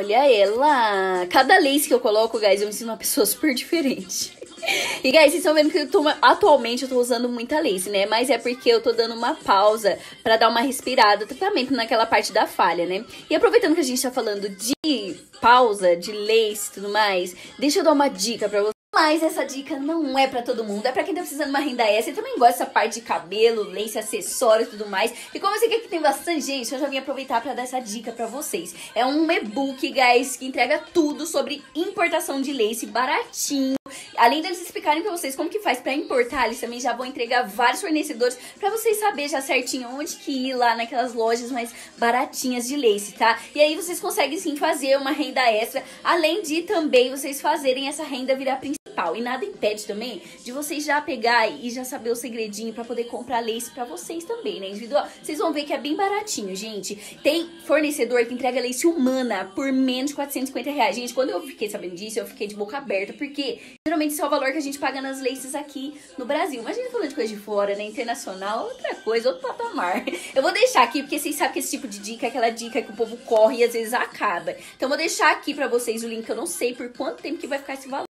Olha ela! Cada lace que eu coloco, guys, eu me sinto uma pessoa super diferente. E, guys, vocês estão vendo que atualmente eu tô usando muita lace, né? Mas é porque eu tô dando uma pausa pra dar uma respirada, tratamento naquela parte da falha, né? E aproveitando que a gente tá falando de pausa, de lace e tudo mais, deixa eu dar uma dica pra vocês. Mas essa dica não é pra todo mundo, é pra quem tá precisando de uma renda extra e também gosta dessa parte de cabelo, lace, acessórios e tudo mais. E como eu sei que aqui tem bastante gente, eu já vim aproveitar pra dar essa dica pra vocês. É um e-book, guys, que entrega tudo sobre importação de lace baratinho. Além deles explicarem pra vocês como que faz pra importar, eles também já vão entregar vários fornecedores pra vocês saberem já certinho onde que ir lá naquelas lojas mais baratinhas de lace, tá? E aí vocês conseguem sim fazer uma renda extra, além de também vocês fazerem essa renda virar principal. E nada impede também de vocês já pegar e já saber o segredinho pra poder comprar lace pra vocês também, né? Individual. Vocês vão ver que é bem baratinho, gente. Tem fornecedor que entrega lace humana por menos de R$450. Gente, quando eu fiquei sabendo disso, eu fiquei de boca aberta, porque geralmente esse é o valor que a gente paga nas laces aqui no Brasil. Imagina falando de coisa de fora, né? Internacional, outra coisa, outro patamar. Eu vou deixar aqui, porque vocês sabem que esse tipo de dica é aquela dica que o povo corre e às vezes acaba. Então eu vou deixar aqui pra vocês o link, eu não sei por quanto tempo que vai ficar esse valor.